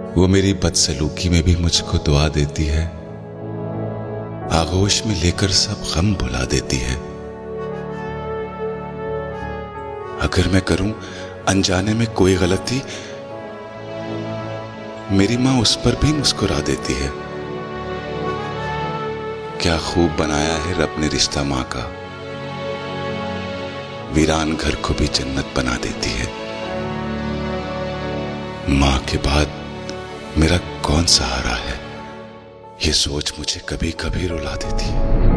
वो मेरी बदसलूकी में भी मुझको दुआ देती है, आगोश में लेकर सब गम भुला देती है। अगर मैं करूं अनजाने में कोई गलती, मेरी मां उस पर भी मुस्कुरा देती है। क्या खूब बनाया है रब ने रिश्ता मां का, वीरान घर को भी जन्नत बना देती है। मां के बाद मेरा कौन सहारा है, ये सोच मुझे कभी कभी रुला देती है।